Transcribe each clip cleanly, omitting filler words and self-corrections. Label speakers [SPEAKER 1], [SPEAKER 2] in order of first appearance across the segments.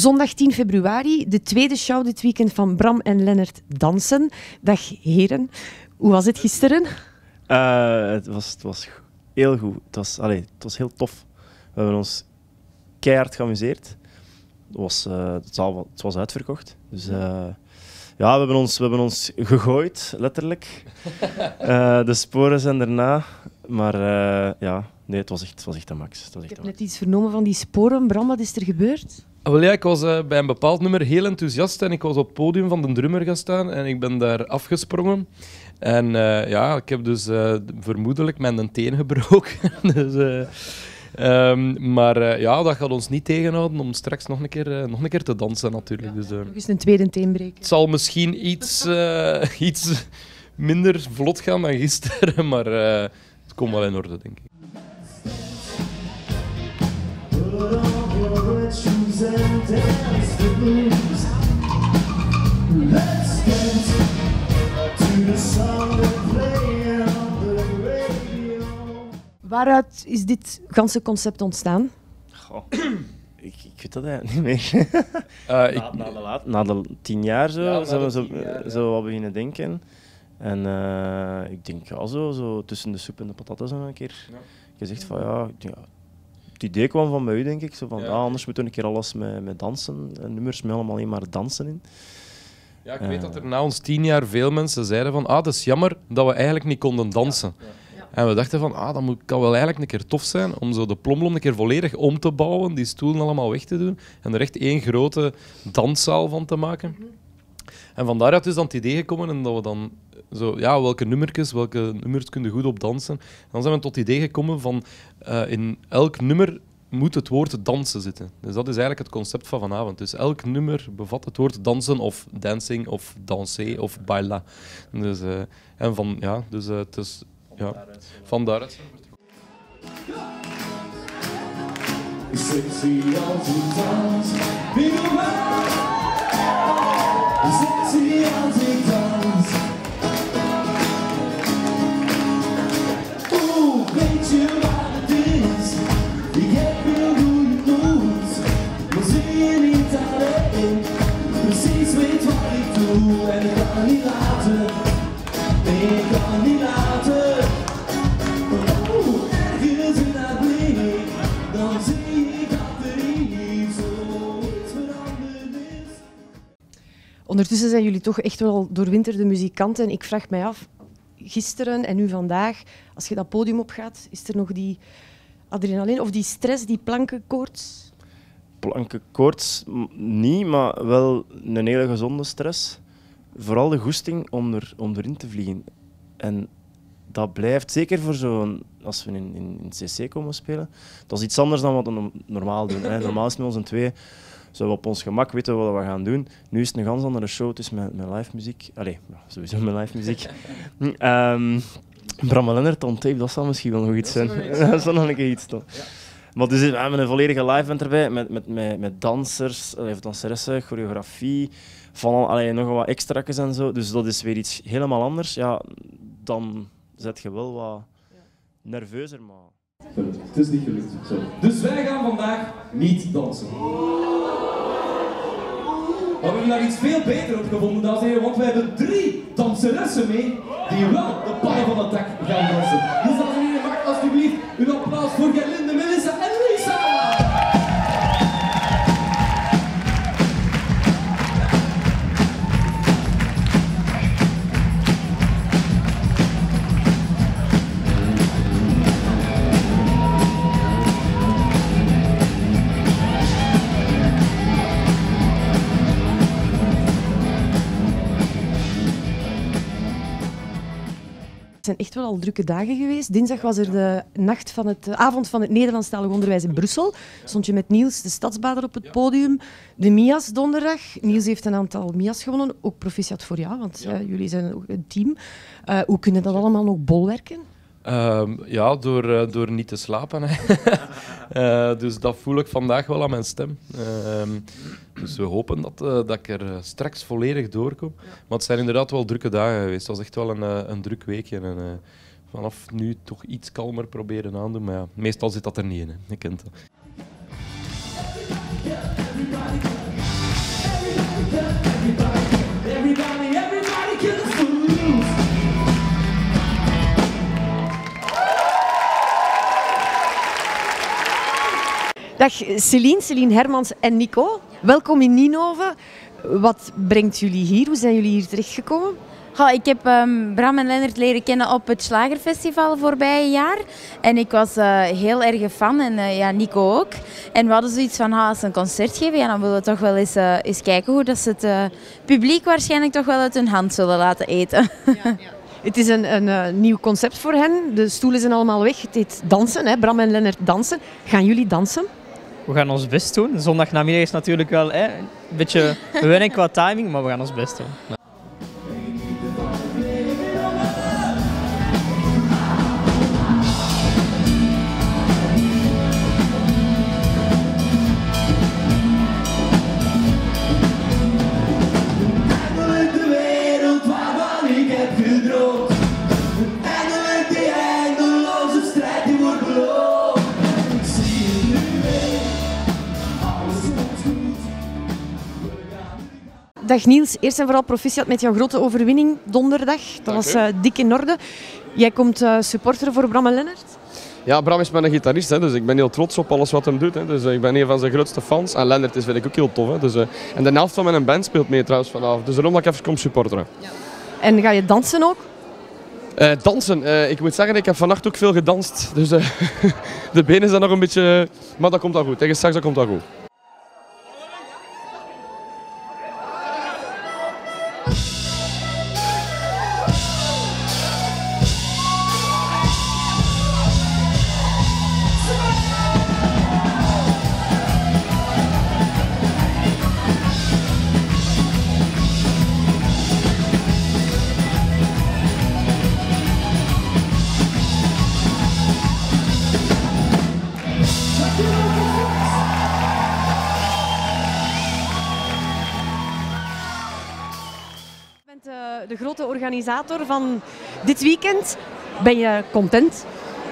[SPEAKER 1] Zondag 10 februari, de tweede show dit weekend van Bram en Lennart Dansen. Dag heren, hoe was het gisteren?
[SPEAKER 2] Het was heel goed. Het was heel tof. We hebben ons keihard geamuseerd. Het was uitverkocht. Dus ja, we hebben ons gegooid, letterlijk. De sporen zijn erna. Maar ja, nee, het was echt een max.
[SPEAKER 1] Ik heb net iets vernomen van die sporen. Bram, wat is er gebeurd?
[SPEAKER 3] Wel ja, ik was bij een bepaald nummer heel enthousiast en ik was op het podium van de drummer gaan staan en ik ben daar afgesprongen. En ja, ik heb dus vermoedelijk mijn teen gebroken. Dus, maar ja, dat gaat ons niet tegenhouden om straks nog een keer te dansen natuurlijk.
[SPEAKER 1] Ja,
[SPEAKER 3] dus,
[SPEAKER 1] nog eens een tweede teen breken.
[SPEAKER 3] Het zal misschien iets minder vlot gaan dan gisteren, maar het komt wel in orde, denk ik.
[SPEAKER 1] Waaruit is dit ganse concept ontstaan?
[SPEAKER 2] Goh, ik weet dat eigenlijk niet meer. Na de 10 jaar zijn we zo wat beginnen denken. En ik denk ja, zo tussen de soep en de patatten zo een keer gezegd van ja, het idee kwam van bij u, denk ik. Zo van, anders moeten we een keer alles met dansen, nummers met allemaal alleen maar dansen in.
[SPEAKER 3] Ja, ik weet dat er na ons 10 jaar veel mensen zeiden van dat is jammer dat we eigenlijk niet konden dansen. Ja. En we dachten van, dat kan wel eigenlijk een keer tof zijn om zo de Plomblom een keer volledig om te bouwen, die stoelen allemaal weg te doen en er echt één grote danszaal van te maken. En van daaruit is dan het idee gekomen en dat we dan zo, ja, welke nummers kun je goed op dansen. En dan zijn we tot het idee gekomen van in elk nummer moet het woord dansen zitten. Dus dat is eigenlijk het concept van vanavond. Dus elk nummer bevat het woord dansen of dancing of danser of baila. Dus, en van, ja, dus het is... Ja, van daaruit. Sexy als ik dans, sexy als ik dans. Oeh, weet je wat het is? Ik heb heel goede nieuws. Maar zie je niet alleen? Precies weet wat ik doe en ik kan niet laten. Ik kan niet laten.
[SPEAKER 1] Ondertussen zijn jullie toch echt wel doorwinterde muzikanten. En ik vraag mij af, gisteren en nu vandaag, als je dat podium opgaat, is er nog die adrenaline of die stress, die plankenkoorts?
[SPEAKER 2] Plankenkoorts niet, maar wel een hele gezonde stress. Vooral de goesting om erin te vliegen. En dat blijft, zeker voor zo'n, als we in CC komen spelen, dat is iets anders dan wat we normaal doen. Hè. Normaal is het met ons twee, zo op ons gemak weten wat we gaan doen. Nu is het een ganz andere show, het is met live muziek. Allee, sowieso met live muziek. Bram en Lennart on tape, dat zal misschien wel nog iets zijn. Dat zal nog een keer iets toch. Ja. Maar dus we hebben een volledige live band erbij, met dansers, danseressen, choreografie, van nog wat extra's en zo. Dus dat is weer iets helemaal anders. Ja, dan zet je wel wat nerveuzer, maar...
[SPEAKER 4] Het is niet gelukt. Sorry. Dus wij gaan vandaag niet dansen. Maar we hebben daar iets veel beter op gevonden, dames en heren, want we hebben 3 danseressen mee die wel de pannen van het dak gaan dansen. Dus dames en heren, mag alsjeblieft een applaus voor Gerlinde, Melissa en Lisa!
[SPEAKER 1] Het zijn echt wel al drukke dagen geweest. Dinsdag was er de avond van het Nederlandstalig onderwijs in Brussel. Stond je met Niels, de stadsbader, op het podium. De Mia's donderdag. Niels heeft een aantal Mia's gewonnen. Ook proficiat voor jou, want jullie zijn ook een team. Hoe kunnen dat allemaal nog bolwerken?
[SPEAKER 3] Ja, door niet te slapen. Dus dat voel ik vandaag wel aan mijn stem. Dus we hopen dat ik er straks volledig doorkom. Maar het zijn inderdaad wel drukke dagen geweest. Het was echt wel een druk weekje. En vanaf nu toch iets kalmer proberen aandoen. Maar ja, meestal zit dat er niet in. Hè. Je kent dat.
[SPEAKER 1] Dag Celine Hermans en Nico. Welkom in Nienhoven. Wat brengt jullie hier? Hoe zijn jullie hier terechtgekomen?
[SPEAKER 5] Ik heb Bram en Lennart leren kennen op het Slagerfestival voorbije jaar. En ik was heel erg fan en Nico ook. En we hadden zoiets van, als ze een concert geven, dan willen we toch wel eens kijken hoe dat ze het publiek waarschijnlijk toch wel uit hun hand zullen laten eten.
[SPEAKER 1] Ja. Het is een nieuw concept voor hen. De stoelen zijn allemaal weg. Het heet dansen, hè? Bram en Lennart dansen. Gaan jullie dansen?
[SPEAKER 6] We gaan ons best doen. Zondagnamiddag is natuurlijk wel een beetje wennen qua timing, maar we gaan ons best doen.
[SPEAKER 1] Dag Niels, eerst en vooral proficiat met jouw grote overwinning donderdag. Dat was dik in orde. Jij komt supporteren voor Bram en Lennart?
[SPEAKER 7] Ja, Bram is mijn gitarist, hè, dus ik ben heel trots op alles wat hij doet. Hè. Dus, ik ben een van zijn grootste fans. En Lennart vind ik ook heel tof. Hè. Dus, en de helft van mijn band speelt mee trouwens vanavond. Dus daarom dat ik even kom supporteren.
[SPEAKER 1] Ja. En ga je dansen ook?
[SPEAKER 7] Dansen? Ik moet zeggen, ik heb vannacht ook veel gedanst. Dus de benen zijn nog een beetje... Maar dat komt al goed. Tegen straks dat komt al goed.
[SPEAKER 1] De grote organisator van dit weekend. Ben je content?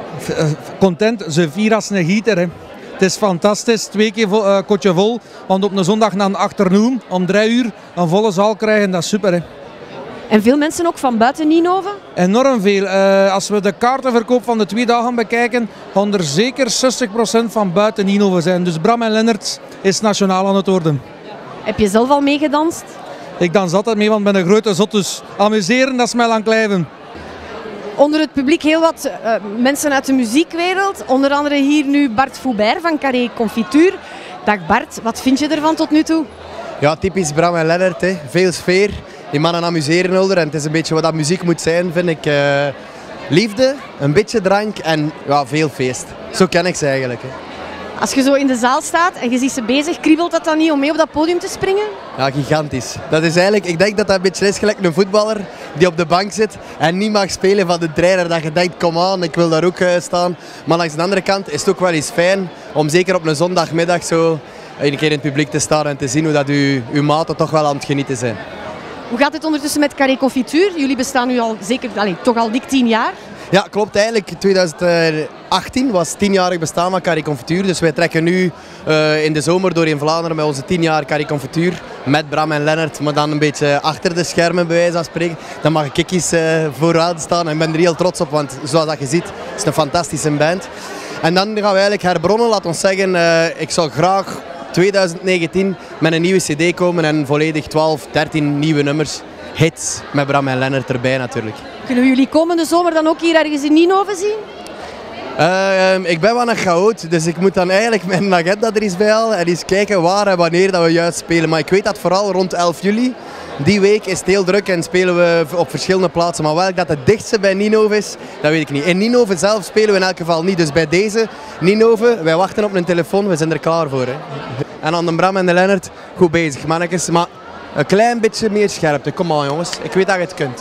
[SPEAKER 8] Content, ze vieren als een gieter. Hè. Het is fantastisch, 2 keer kotje vol. Want op een zondag na een achternoen, om 3 uur, een volle zaal krijgen, dat is super. Hè.
[SPEAKER 1] En veel mensen ook van buiten Nienhoven?
[SPEAKER 8] Enorm veel. Als we de kaartenverkoop van de 2 dagen bekijken, gaan er zeker 60% van buiten Nienhoven zijn. Dus Bram en Lennart is nationaal aan het worden.
[SPEAKER 1] Heb je zelf al meegedanst?
[SPEAKER 8] Ik dans altijd mee, want ik ben een grote zot, dus amuseren, dat is mij lang blijven.
[SPEAKER 1] Onder het publiek heel wat mensen uit de muziekwereld. Onder andere hier nu Bart Foubert van Carré Confituur. Dag Bart, wat vind je ervan tot nu toe?
[SPEAKER 9] Ja, typisch Bram en Lennart. Hè. Veel sfeer. Die mannen amuseren elkaar en het is een beetje wat dat muziek moet zijn, vind ik. Liefde, een beetje drank en ja, veel feest. Zo ken ik ze eigenlijk. Hè.
[SPEAKER 1] Als je zo in de zaal staat en je ziet ze bezig, kriebelt dat dan niet om mee op dat podium te springen?
[SPEAKER 9] Ja, gigantisch. Dat is eigenlijk, ik denk dat dat een beetje is gelijk een voetballer die op de bank zit en niet mag spelen van de trainer. Dat je denkt, kom aan, ik wil daar ook staan. Maar langs de andere kant is het ook wel eens fijn om zeker op een zondagmiddag zo een keer in het publiek te staan en te zien hoe dat uw maten toch wel aan het genieten zijn.
[SPEAKER 1] Hoe gaat het ondertussen met Carré Confituur? Jullie bestaan nu al zeker, toch al dik 10 jaar.
[SPEAKER 9] Ja, klopt. Eigenlijk 2018 was het 10-jarig bestaan van Carré Confituur. Dus wij trekken nu in de zomer door in Vlaanderen met onze 10 jaar Carré Confituur. Met Bram en Lennart, maar dan een beetje achter de schermen bij wijze van spreken. Dan mag ik eens vooraan staan en ik ben er heel trots op, want zoals dat je ziet, is het een fantastische band. En dan gaan we eigenlijk herbronnen, laat ons zeggen, ik zou graag 2019 met een nieuwe cd komen en volledig 12, 13 nieuwe nummers. Hits met Bram en Lennart erbij natuurlijk.
[SPEAKER 1] Kunnen we jullie komende zomer dan ook hier ergens in Nienhoven zien?
[SPEAKER 9] Ik ben wel een chaot, dus ik moet dan eigenlijk mijn agenda er eens bij halen en eens kijken waar en wanneer dat we juist spelen. Maar ik weet dat vooral rond 11 juli, die week is het heel druk en spelen we op verschillende plaatsen. Maar welk dat het dichtste bij Nienhoven is, dat weet ik niet. In Nienhoven zelf spelen we in elk geval niet. Dus bij deze Nienhoven, wij wachten op een telefoon, we zijn er klaar voor. Hè. En aan de Bram en de Lennart, goed bezig mannetjes. Maar een klein beetje meer scherpte. Kom aan jongens, ik weet dat je het kunt.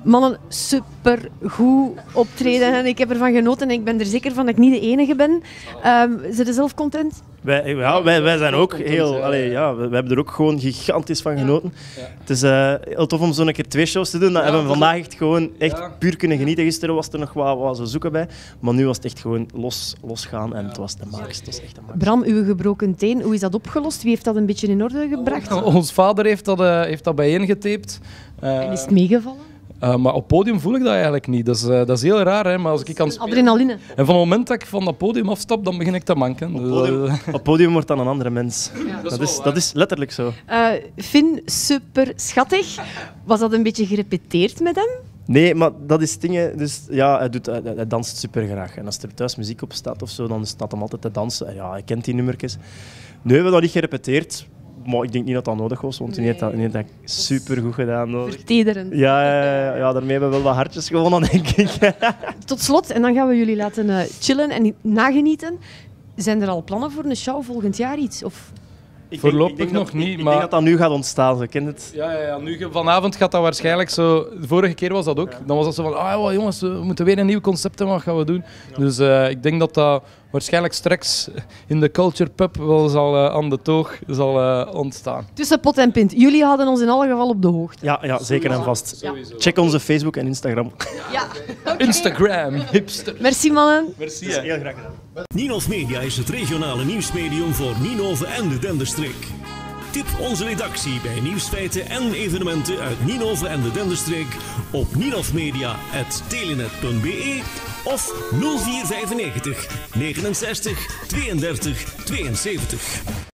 [SPEAKER 1] Mannen, supergoed optreden en ik heb ervan genoten en ik ben er zeker van dat ik niet de enige ben. Zijn je zelf content?
[SPEAKER 2] Wij zijn ook heel... we hebben er ook gewoon gigantisch van genoten. Ja. Het is heel tof om zo'n keer 2 shows te doen. Dat hebben we vandaag echt gewoon puur kunnen genieten. Gisteren was er nog wat zo zoeken bij. Maar nu was het echt gewoon losgaan en het was de max. Het was echt de max.
[SPEAKER 1] Bram, uw gebroken teen, hoe is dat opgelost? Wie heeft dat een beetje in orde gebracht?
[SPEAKER 3] Ons vader heeft dat bijeengetaped.
[SPEAKER 1] En is het meegevallen?
[SPEAKER 3] Maar op podium voel ik dat eigenlijk niet. Dat is heel raar. Hè? Maar als ik kan spelen...
[SPEAKER 1] Adrenaline.
[SPEAKER 3] En van het moment dat ik van dat podium afstap, dan begin ik te manken.
[SPEAKER 2] Op podium wordt dan een andere mens. Ja. Dat is letterlijk zo.
[SPEAKER 1] Finn, super schattig. Was dat een beetje gerepeteerd met hem?
[SPEAKER 2] Nee, maar dat is dingen. Dus ja, hij danst super graag. En als er thuis muziek op staat of zo, dan staat hem altijd te dansen. Ja, hij kent die nummertjes. Nu hebben we dat niet gerepeteerd. Maar ik denk niet dat dat nodig was, want hij heeft dat super goed gedaan.
[SPEAKER 1] Vertederend.
[SPEAKER 2] Ja, daarmee hebben we wel wat hartjes gewonnen, denk ik.
[SPEAKER 1] Tot slot, en dan gaan we jullie laten chillen en nagenieten. Zijn er al plannen voor een show volgend jaar iets? Of...
[SPEAKER 3] Voorlopig nog niet.
[SPEAKER 2] Ik denk dat dat nu gaat ontstaan, ze kent het.
[SPEAKER 3] Ja, nu, vanavond gaat dat waarschijnlijk zo... De vorige keer was dat ook. Dan was dat zo van, jongens, we moeten weer een nieuw concept hebben, wat gaan we doen? Ja. Dus ik denk dat dat waarschijnlijk straks in de Culture Pub wel zal aan de toog zal ontstaan.
[SPEAKER 1] Tussen pot en pint. Jullie houden ons in alle geval op de hoogte.
[SPEAKER 2] Ja, zeker en vast. Sowieso. Check onze Facebook en Instagram.
[SPEAKER 1] Ja. Okay.
[SPEAKER 3] Instagram, hipster.
[SPEAKER 1] Merci mannen.
[SPEAKER 3] Merci.
[SPEAKER 2] Heel graag gedaan.
[SPEAKER 10] Ninove Media is het regionale nieuwsmedium voor Ninove en de Denderstreek. Tip onze redactie bij nieuwsfeiten en evenementen uit Ninove en de Denderstreek op ninovmedia@telenet.be of 0495 69 32 72.